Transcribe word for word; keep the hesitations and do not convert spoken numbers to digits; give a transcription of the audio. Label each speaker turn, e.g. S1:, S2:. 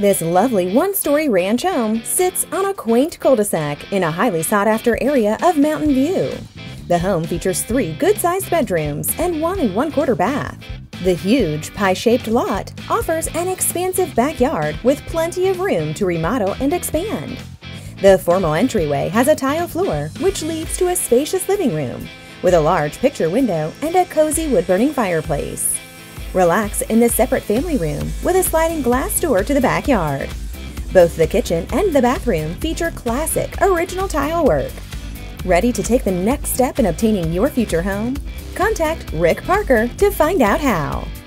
S1: This lovely one-story ranch home sits on a quaint cul-de-sac in a highly sought-after area of Mountain View. The home features three good-sized bedrooms and one and one-quarter bath. The huge pie-shaped lot offers an expansive backyard with plenty of room to remodel and expand. The formal entryway has a tile floor, which leads to a spacious living room with a large picture window and a cozy wood-burning fireplace. Relax in the separate family room with a sliding glass door to the backyard. Both the kitchen and the bathroom feature classic original tile work. Ready to take the next step in obtaining your future home? Contact Rick Parker to find out how.